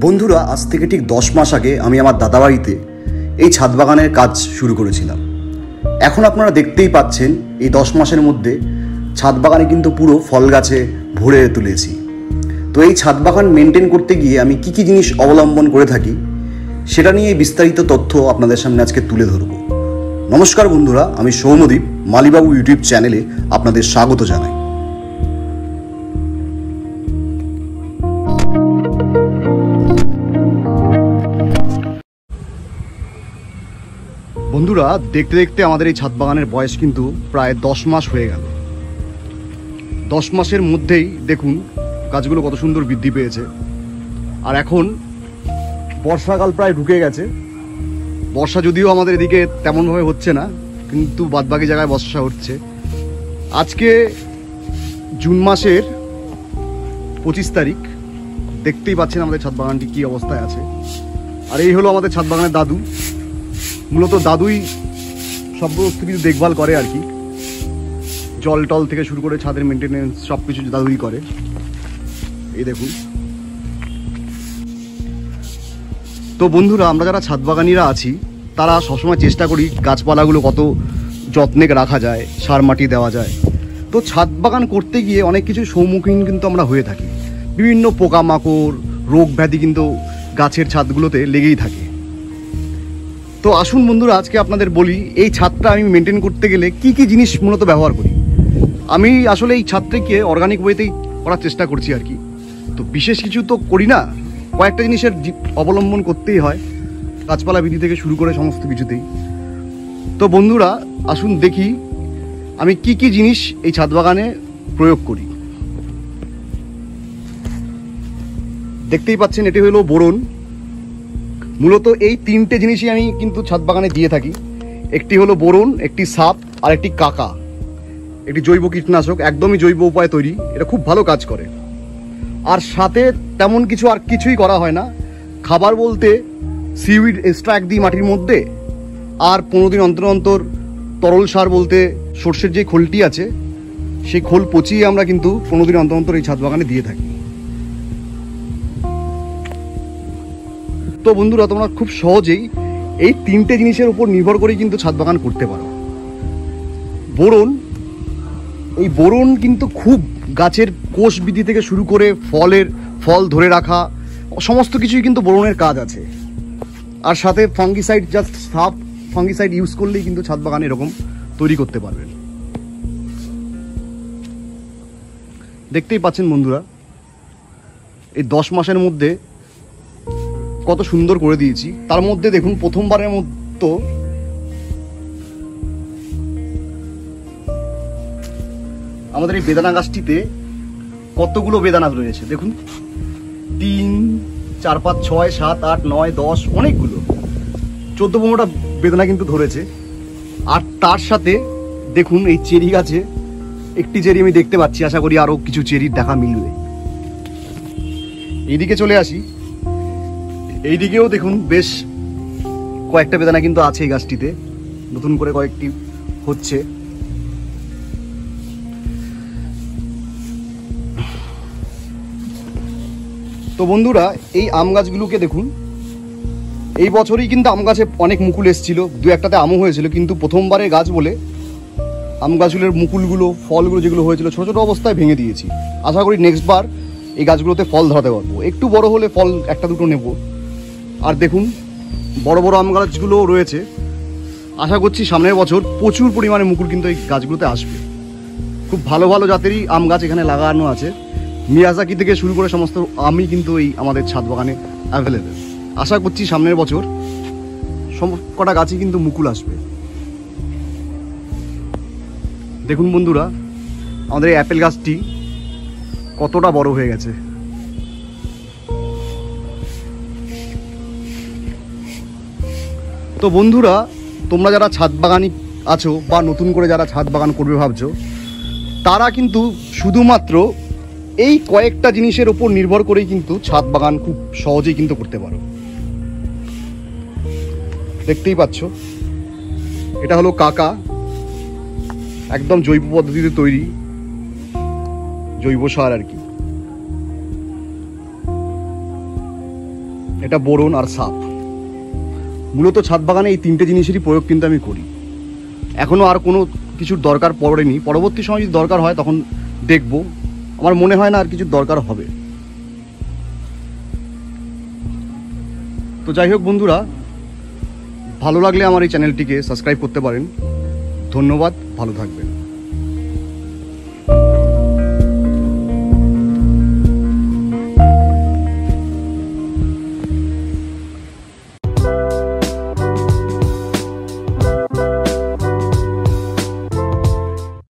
বন্ধুরা, আজ থেকে ঠিক 10 মাস আগে আমি আমার দাদাবাড়িতে এই ছাদ বাগানের কাজ শুরু করেছিলাম। এখন আপনারা দেখতেই পাচ্ছেন এই 10 মাসের মধ্যে ছাদ বাগানে কিন্তু পুরো ফল গাছে ভরে তুলেছি। তো এই ছাদ বাগান মেনটেন করতে গিয়ে আমি কি কি জিনিস অবলম্বন করে থাকি সেটা নিয়ে বিস্তারিত তথ্য আপনাদের সামনে আজকে তুলে ধরব। নমস্কার বন্ধুরা, আমি সৌম্যদীপ, মালিবাবু ইউটিউব চ্যানেলে আপনাদের স্বাগত জানাই। বন্ধুরা, দেখতে দেখতে আমাদের এই ছাদ বাগানের বয়স কিন্তু প্রায় 10 মাস হয়ে গেল। 10 মাসের মধ্যেই দেখুন গাছগুলো কত সুন্দর বৃদ্ধি পেয়েছে। আর এখন বর্ষাকাল প্রায় ঢুকে গেছে। বর্ষা যদিও আমাদের এদিকে তেমনভাবে হচ্ছে না, কিন্তু বাদবাকি জায়গায় বর্ষা হচ্ছে। আজকে জুন মাসের 25 তারিখ। দেখতেই পাচ্ছেন আমাদের ছাদ বাগানটি কী অবস্থায় আছে। আর এই হলো আমাদের ছাদ বাগানের দাদু। মূলত দাদুই সমস্ত কিছু দেখভাল করে আর কি, জল টল থেকে শুরু করে ছাদের মেনটেনেন্স সব কিছু দাদুই করে। এই দেখুন। তো বন্ধুরা, আমরা যারা ছাদ বাগানিরা আছি তারা সবসময় চেষ্টা করি গাছপালাগুলো কত যত্নে রাখা যায়, সার মাটি দেওয়া যায়। তো ছাদ বাগান করতে গিয়ে অনেক কিছু সম্মুখীন কিন্তু আমরা হয়ে থাকি। বিভিন্ন পোকামাকড়, রোগ ব্যাধি কিন্তু গাছের ছাদগুলোতে লেগেই থাকে। তো আসুন বন্ধুরা, আজকে আপনাদের বলি এই ছাদটা আমি মেনটেন করতে গেলে কি কি জিনিস মূলত ব্যবহার করি। আমি আসলে এই ছাদটাকে অর্গানিক ওয়েতেই করার চেষ্টা করছি আর কি। তো বিশেষ কিছু তো করি না, কয়েকটা জিনিসের অবলম্বন করতেই হয়, গাছপালা বৃদ্ধি থেকে শুরু করে সমস্ত কিছুতেই। তো বন্ধুরা আসুন দেখি আমি কি কি জিনিস এই ছাদ বাগানে প্রয়োগ করি। দেখতেই পাচ্ছেন এটি হলো বোরন। মূলত এই তিনটে জিনিসই আমি কিন্তু ছাদ বাগানে দিয়ে থাকি। একটি হলো বোরন, একটি সাপ আর একটি কাকা। একটি জৈব কীটনাশক, একদমই জৈব উপায়ে তৈরি, এটা খুব ভালো কাজ করে। আর সাথে তেমন কিছু আর কিছুই করা হয় না। খাবার বলতে সিউইড এক্সট্রাক্ট দিই মাটির মধ্যে, আর 15 দিন অন্তর অন্তর তরল সার বলতে সর্ষের যে খোলটি আছে সেই খোল পচিয়ে আমরা কিন্তু 15 দিন অন্তর অন্তর এই ছাদ বাগানে দিয়ে থাকি। তো বন্ধুরা, তোমরা খুব সহজেই এই তিনটে জিনিসের উপর নির্ভর করেই কিন্তু ছাদ বাগান করতে পারো। বোরন, এই বোরন কিন্তু খুব গাছের কোষ বৃদ্ধি থেকে শুরু করে ফল ধরে রাখা সমস্ত কিছুই কিন্তু বোরনের কাজ আছে। আর সাথে ফাঙ্গিসাইড, জাস্ট সাপ ফাঙ্গিসাইড ইউজ করলেই কিন্তু ছাদ বাগান এরকম তৈরি করতে পারবেন। দেখতেই পাচ্ছেন বন্ধুরা, এই 10 মাসের মধ্যে কত সুন্দর করে দিয়েছি। তার মধ্যে দেখুন প্রথমবারের মতো আমাদের এই বেদানা গাছটিতে কতগুলো বেদানা রয়েছে দেখুন। 3, 4, 5, 6, 7, 8, 9, 10, অনেকগুলো 14-15টা বেদানা কিন্তু ধরেছে। আর তার সাথে দেখুন এই চেরি গাছে একটি চেরি আমি দেখতে পাচ্ছি, আশা করি আরো কিছু চেরির দেখা মিলবে। এইদিকে চলে আসি, এইদিকেও দেখুন বেশ কয়েকটা বেদানা কিন্তু আছে এই গাছটিতে, নতুন করে কয়েকটি হচ্ছে। তো বন্ধুরা, এই আম গাছগুলোকে দেখুন, এই বছরই কিন্তু আম গাছে অনেক মুকুল এসেছিল, 2-1টাতে আমও হয়েছিল, কিন্তু প্রথমবারে গাছ বলে আম গাছগুলোর মুকুলগুলো, ফলগুলো যেগুলো হয়েছিল ছোটো ছোটো অবস্থায় ভেঙে দিয়েছি। আশা করি নেক্সট বার এই গাছগুলোতে ফল ধরাতে পারবো, একটু বড় হলে ফল 1-2টো নেব। আর দেখুন বড় বড় আম গাছগুলো রয়েছে, আশা করছি সামনের বছর প্রচুর পরিমাণে মুকুল কিন্তু এই গাছগুলোতে আসবে। খুব ভালো ভালো জাতেরই আম গাছ এখানে লাগানো আছে, মিয়াজাকি থেকে শুরু করে সমস্ত আমই কিন্তু এই আমাদের ছাদ বাগানে অ্যাভেলেবেল। আশা করছি সামনের বছর সবকটা গাছই কিন্তু মুকুল আসবে। দেখুন বন্ধুরা, আমাদের এই অ্যাপেল গাছটি কতটা বড় হয়ে গেছে। তো বন্ধুরা, তোমরা যারা ছাদ বাগানি আছো বা নতুন করে যারা ছাদ বাগান করবে ভাবছো, তারা কিন্তু শুধুমাত্র এই কয়েকটা জিনিসের উপর নির্ভর করেই কিন্তু ছাদ বাগান খুব সহজেই কিন্তু করতে পারো। দেখতেই পাচ্ছ, এটা হলো কাকা, একদম জৈব পদ্ধতিতে তৈরি জৈব সার আর কি। এটা বোরন আর সাপ। মূলত ছাদ বাগানে এই তিনটে জিনিসেরই প্রয়োগ কিন্তু আমি করি। এখনও আর কোনো কিছুর দরকার পড়েনি, পরবর্তী সময় যদি দরকার হয় তখন দেখব। আমার মনে হয় না আর কিছুর দরকার হবে। তো যাই হোক বন্ধুরা, ভালো লাগলে আমার এই চ্যানেলটিকে সাবস্ক্রাইব করতে পারেন। ধন্যবাদ, ভালো থাকবেন।